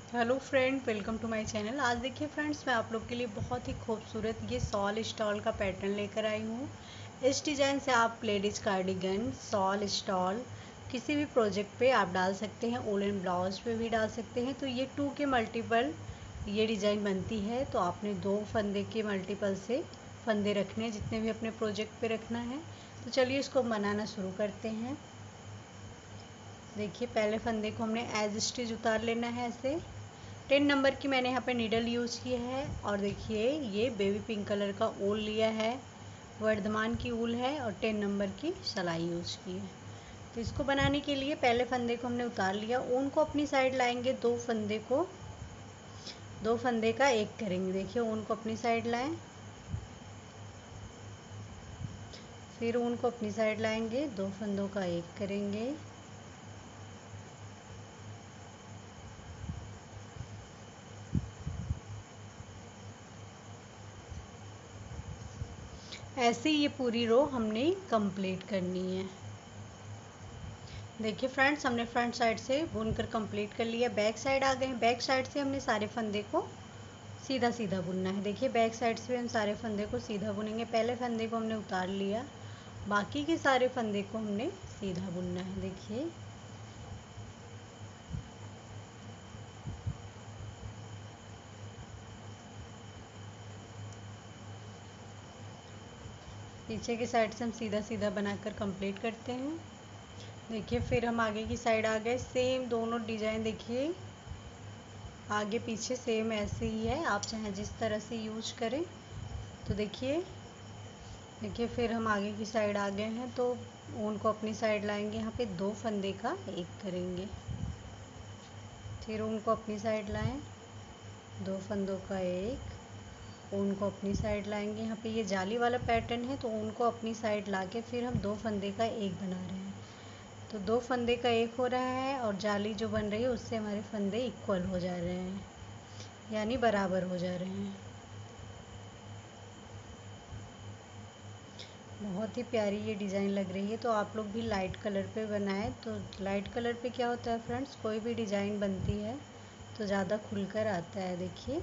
Hello friend, welcome to my channel. आज देखिए friends, मैं आप लोग के लिए बहुत ही खूबसूरत ये शॉल स्टॉल का पैटर्न लेकर आई हूँ। इस डिज़ाइन से आप लेडीज़ कार्डिगन, शॉल स्टॉल किसी भी प्रोजेक्ट पे आप डाल सकते हैं। वूलन ब्लाउज पे भी डाल सकते हैं। तो ये 2 के मल्टीपल ये डिज़ाइन बनती है। तो आपने 2 फंदे के मल्टीपल से फंदे रखने हैं, जितने भी अपने प्रोजेक्ट पे रखना है। तो चलिए इसको बनाना शुरू करते हैं। देखिए, पहले फंदे को हमने एज स्टिच उतार लेना है ऐसे। 10 नंबर की मैंने यहाँ पे नीडल यूज़ की है। और देखिए, ये बेबी पिंक कलर का ऊल लिया है, वर्धमान की ऊल है, और 10 नंबर की सलाई यूज़ की है। तो इसको बनाने के लिए पहले फंदे को हमने उतार लिया। ऊन को अपनी साइड लाएंगे, दो फंदे का एक करेंगे। देखिए, ऊन को अपनी साइड लाएं, फिर ऊन को अपनी साइड लाएंगे, 2 फंदों का एक करेंगे। ऐसे ही ये पूरी रो हमने कंप्लीट करनी है। देखिए फ्रेंड्स, हमने फ्रंट साइड से बुनकर कंप्लीट कर लिया। बैक साइड आ गए हैं। बैक साइड से हमने सारे फंदे को सीधा सीधा बुनना है। देखिए, बैक साइड से हम सारे फंदे को सीधा बुनेंगे। पहले फंदे को हमने उतार लिया, बाकी के सारे फंदे को हमने सीधा बुनना है। देखिए, पीछे की साइड से हम सीधा सीधा बनाकर कंप्लीट करते हैं। देखिए, फिर हम आगे की साइड आ गए। सेम दोनों डिजाइन देखिए, आगे पीछे सेम ऐसे ही है। आप चाहे जिस तरह से यूज करें। तो देखिए, फिर हम आगे की साइड आ गए हैं। तो ऊन को अपनी साइड लाएंगे, यहाँ पे 2 फंदे का एक करेंगे। फिर ऊन को अपनी साइड लाएं, 2 फंदों का एक। ऊन को अपनी साइड लाएंगे। यहाँ पे ये जाली वाला पैटर्न है, तो ऊन को अपनी साइड लाके फिर हम 2 फंदे का एक बना रहे हैं। तो 2 फंदे का एक हो रहा है, और जाली जो बन रही है उससे हमारे फंदे इक्वल हो जा रहे हैं, यानी बराबर हो जा रहे हैं। बहुत ही प्यारी ये डिज़ाइन लग रही है। तो आप लोग भी लाइट कलर पे बनाएं। तो लाइट कलर पे क्या होता है फ्रेंड्स, कोई भी डिज़ाइन बनती है तो ज़्यादा खुलकर आता है। देखिए,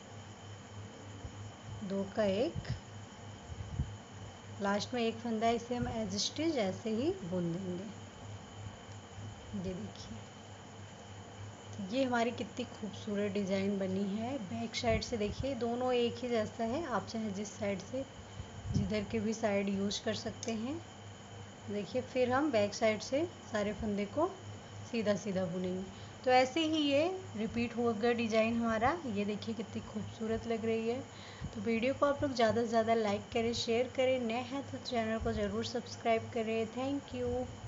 2 का एक, लास्ट में एक फंदा, इसे हम एज स्टिच ऐसे ही बुन देंगे। ये देखिए, ये हमारी कितनी खूबसूरत डिज़ाइन बनी है। बैक साइड से देखिए, दोनों एक ही जैसा है। आप चाहे जिस साइड से, जिधर के भी साइड यूज कर सकते हैं। देखिए, फिर हम बैक साइड से सारे फंदे को सीधा सीधा बुनेंगे। तो ऐसे ही ये रिपीट होगा डिज़ाइन हमारा। ये देखिए कितनी खूबसूरत लग रही है। तो वीडियो को आप लोग ज़्यादा से ज़्यादा लाइक करें, शेयर करें। नए हैं तो चैनल को ज़रूर सब्सक्राइब करें। Thank you.